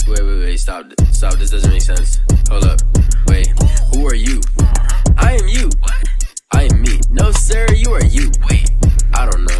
Wait, stop, this doesn't make sense. Hold up, wait, who are you? I am you. I am me. No sir, you are you. Wait, I don't know.